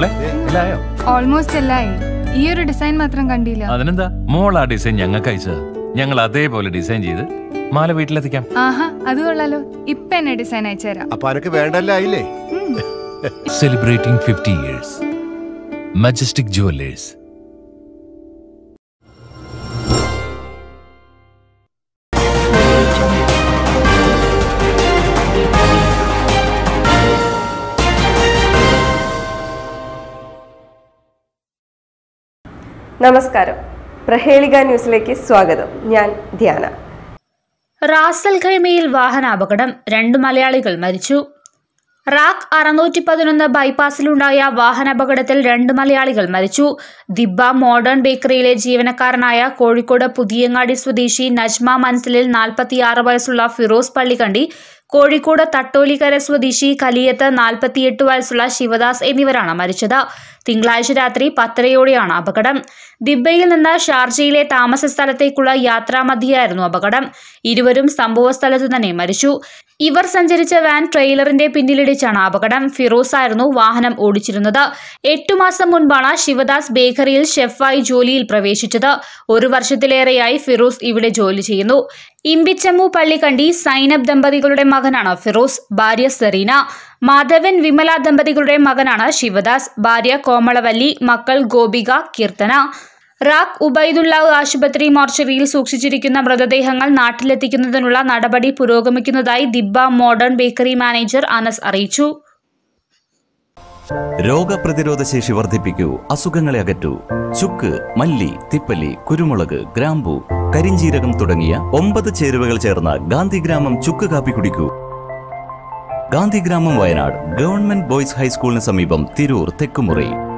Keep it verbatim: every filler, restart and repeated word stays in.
Almost എല്ലായി. ഈ ഒരു design മാത്രം കണ്ടില്ല. അതിനെന്താ, മോൾ ആ ഡിസൈൻ ഞങ്ങൾക്ക് അയച്ചത്. ഞങ്ങൾ അതേപോലെ ഡിസൈൻ ചെയ്ത് മാല വീട്ടിലെത്തിക്കാം. ആഹാ, അത് കൊള്ളാലോ. ഇപ്പൊ എന്നെ ഡിസൈൻ അയച്ചുതരാം. അപ്പൊ അനക്ക് വേണ്ടല്ലേ? Celebrating fifty years majestic jewellers. നമസ്കാരം, പ്രഹേളിക ന്യൂസിലേക്ക് സ്വാഗതം. ഞാൻ ധ്യാന. റാസൽ ഖൈമയിൽ വാഹനാപകടം, രണ്ട് മലയാളികൾ മരിച്ചു. റാക്ക് അറുന്നൂറ്റി പതിനൊന്ന് ബൈപ്പാസിലുണ്ടായ വാഹനാപകടത്തിൽ രണ്ട് മലയാളികൾ മരിച്ചു. ദിബ്ബ മോഡേൺ ബേക്കറിയിലെ ജീവനക്കാരനായ കോഴിക്കോട് പുതിയങ്ങാടി സ്വദേശി നജ്മ മൻസിലിൽ നാൽപ്പത്തിയാറ് വയസ്സുള്ള ഫിറോസ് പള്ളിക്കണ്ടി, കോഴിക്കോട് തട്ടോലിക്കര സ്വദേശി കലിയത്ത് നാൽപ്പത്തിയെട്ട് വയസ്സുള്ള ശിവദാസ് എന്നിവരാണ് മരിച്ചത്. തിങ്കളാഴ്ച രാത്രി പത്തരയോടെയാണ് അപകടം. ദിബ്ബയിൽ നിന്ന് ഷാർജയിലെ താമസ സ്ഥലത്തേക്കുള്ള യാത്രാമധ്യയായിരുന്നു അപകടം. ഇരുവരും സംഭവസ്ഥലത്തു തന്നെ മരിച്ചു. ഇവർ സഞ്ചരിച്ച വാൻ ട്രെയിലറിന്റെ പിന്നിലിടിച്ചാണ് അപകടം. ഫിറോസ് ആയിരുന്നു വാഹനം ഓടിച്ചിരുന്നത്. എട്ടു മാസം മുൻപാണ് ശിവദാസ് ബേക്കറിയിൽ ഷെഫായി ജോലിയിൽ പ്രവേശിച്ചത്. ഒരു വർഷത്തിലേറെയായി ഫിറോസ് ഇവിടെ ജോലി ചെയ്യുന്നു. ഇമ്പിച്ചമ്മു പള്ളിക്കണ്ടി സൈനബ് ദമ്പതികളുടെ മകനാണ് ഫിറോസ്. ഭാര്യ സെറീന. മാധവൻ വിമല ദമ്പതികളുടെ മകനാണ് ശിവദാസ്. ഭാര്യ കോമളവല്ലി. മക്കൾ ഗോപിക, കീർത്തന. റാക്ക് ഉബൈദുള്ള ആശുപത്രി മോർച്ചറിയിൽ സൂക്ഷിച്ചിരിക്കുന്ന മൃതദേഹങ്ങൾ നാട്ടിലെത്തിക്കുന്നതിനുള്ള നടപടി പുരോഗമിക്കുന്നതായി Dibba modern bakery manager Anas അറിയിച്ചു. രോഗപ്രതിരോധ ശേഷി വർദ്ധിപ്പിക്കൂ, അസുഖങ്ങളെ അകറ്റൂ. ചുക്ക്, മല്ലി, തിപ്പല്ലി, കുരുമുളക്, ഗ്രാമ്പു, കരിഞ്ജീരകം തുടങ്ങിയ ഒമ്പത് ചേരുവകൾ ചേർന്ന ഗാന്ധിഗ്രാമം ചുക്ക് കാപ്പി കുടിക്കൂ. ഗാന്ധിഗ്രാമം, വയനാട് ഗവൺമെന്റ് ബോയ്സ് ഹൈസ്കൂളിന് സമീപം, തിരൂർ, തെക്കുമുറി.